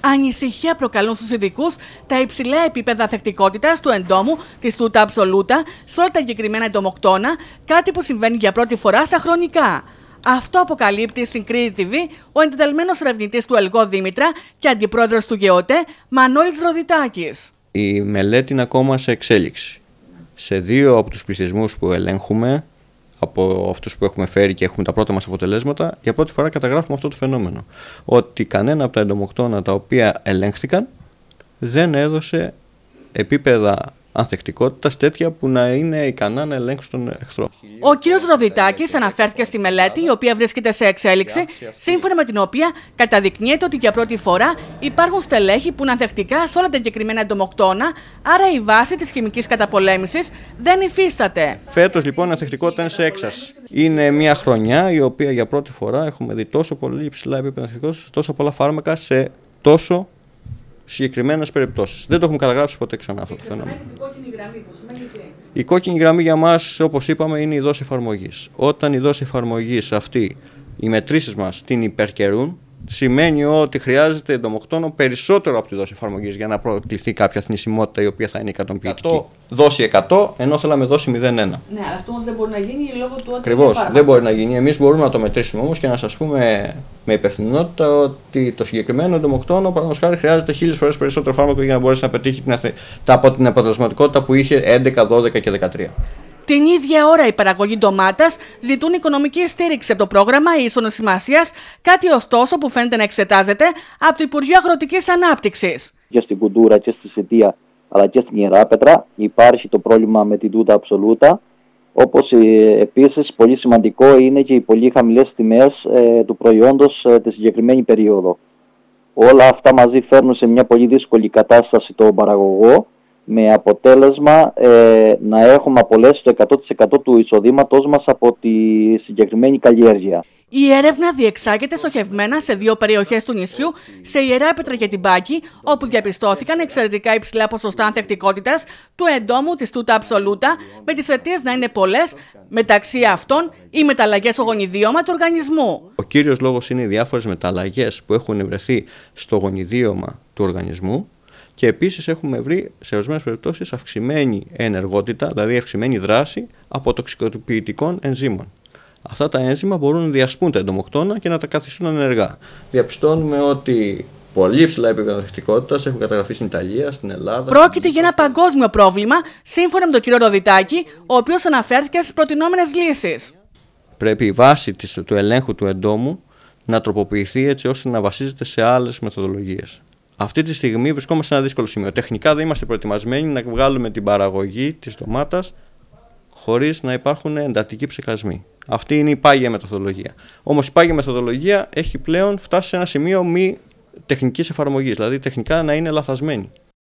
Ανησυχία προκαλούν στους ειδικούς τα υψηλά επίπεδα ανθεκτικότητας του εντόμου της Tuta absoluta σε όλα τα εγκεκριμένα εντομοκτώνα, κάτι που συμβαίνει για πρώτη φορά στα χρονικά. Αυτό αποκαλύπτει στην Κρήτη TV ο εντεταλμένος ερευνητής του ΕΛΓΟ Δήμητρα και αντιπρόεδρος του ΓΕΟΤΕ Μανώλης Ροδιτάκης. Η μελέτη είναι ακόμα σε εξέλιξη. Σε 2 από τους πληθυσμούς που ελέγχουμε, από αυτούς που έχουμε φέρει και έχουμε τα πρώτα μας αποτελέσματα, για πρώτη φορά καταγράφουμε αυτό το φαινόμενο. Ότι κανένα από τα εντομοκτώνα τα οποία ελέγχθηκαν δεν έδωσε επίπεδα ανθεκτικότητας τέτοια που να είναι ικανά να ελέγξουν τον εχθρό. Ο κ. Ροδιτάκης αναφέρθηκε στη μελέτη, η οποία βρίσκεται σε εξέλιξη, σύμφωνα με την οποία καταδεικνύεται ότι για πρώτη φορά υπάρχουν στελέχη που είναι ανθεκτικά σε όλα τα εγκεκριμένα εντομοκτώνα, άρα η βάση της χημικής καταπολέμησης δεν υφίσταται. Φέτος λοιπόν η ανθεκτικότητα είναι σε έξαρση. Είναι μια χρονιά η οποία για πρώτη φορά έχουμε δει τόσο πολύ υψηλά επίπεδα ανθεκτικότητας, τόσο πολλά φάρμακα σε τόσο συγκεκριμένες περιπτώσεις. Δεν το έχουμε καταγράψει ποτέ ξανά αυτό το φαινόμενο. Η κόκκινη γραμμή για μας, όπως είπαμε, είναι η δόση εφαρμογής. Όταν η δόση εφαρμογής αυτή, οι μετρήσεις μας την υπερκαιρούν, σημαίνει ότι χρειάζεται εντομοκτόνο περισσότερο από τη δόση εφαρμογής για να προκληθεί κάποια θνησιμότητα η οποία θα είναι ικανοποιητική. Δόση 100, ενώ θέλαμε δόση 0,1. Ναι, αλλά αυτό όμως δεν μπορεί να γίνει λόγω του ότι. Ακριβώς, δεν μπορεί να γίνει. Εμείς μπορούμε να το μετρήσουμε όμως και να σας πούμε με υπευθυνότητα ότι το συγκεκριμένο εντομοκτόνο, παραδείγματος χάρη, χρειάζεται 1000 φορές περισσότερο φάρμακο για να μπορέσει να πετύχει την αποτελεσματικότητα που είχε 11, 12 και 13. Την ίδια ώρα, οι παραγωγοί ντομάτας ζητούν οικονομική στήριξη από το πρόγραμμα ίσονος σημασίας, κάτι ωστόσο που φαίνεται να εξετάζεται από το Υπουργείο Αγροτικής Ανάπτυξης. Και στην Κουντούρα και στη Σιτία αλλά και στην Ιεράπετρα υπάρχει το πρόβλημα με την Tuta absoluta. Όπως επίσης πολύ σημαντικό είναι και οι πολύ χαμηλές τιμές του προϊόντος τη συγκεκριμένη περίοδο. Όλα αυτά μαζί φέρνουν σε μια πολύ δύσκολη κατάσταση τον παραγωγό, με αποτέλεσμα να έχουμε απολέσει το 100% του εισοδήματός μας από τη συγκεκριμένη καλλιέργεια. Η έρευνα διεξάγεται στοχευμένα σε 2 περιοχές του νησιού, σε Ιεράπετρα και την Πάκη, όπου διαπιστώθηκαν εξαιρετικά υψηλά ποσοστά ανθεκτικότητας του εντόμου της Tuta absoluta, με τις αιτίες να είναι πολλές, μεταξύ αυτών οι μεταλλαγές στο γονιδίωμα του οργανισμού. Ο κύριος λόγος είναι οι διάφορες μεταλλαγές που έχουν βρεθεί στο γονιδίωμα του οργανισμού. Και επίσης έχουμε βρει σε ορισμένες περιπτώσεις αυξημένη ενεργότητα, δηλαδή αυξημένη δράση από τοξικοποιητικών ενζύμων. Αυτά τα ένζημα μπορούν να διασπούν τα εντομοκτώνα και να τα καθιστούν ανενεργά. Διαπιστώνουμε ότι πολύ υψηλά επίπεδα ανθεκτικότητας έχουν καταγραφεί στην Ιταλία, στην Ελλάδα. Πρόκειται για ένα παγκόσμιο πρόβλημα, σύμφωνα με τον κύριο Ροδιτάκη, ο οποίος αναφέρθηκε στις προτινόμενες λύσεις. Πρέπει η βάση του ελέγχου του εντόμου να τροποποιηθεί έτσι ώστε να βασίζεται σε άλλες μεθοδολογίες. Αυτή τη στιγμή βρισκόμαστε σε ένα δύσκολο σημείο. Τεχνικά δεν είμαστε προετοιμασμένοι να βγάλουμε την παραγωγή της ντομάτας χωρίς να υπάρχουν εντατικοί ψεκασμοί. Αυτή είναι η πάγια μεθοδολογία. Όμως η πάγια μεθοδολογία έχει πλέον φτάσει σε ένα σημείο μη τεχνικής εφαρμογής, δηλαδή τεχνικά να είναι λαθασμένη.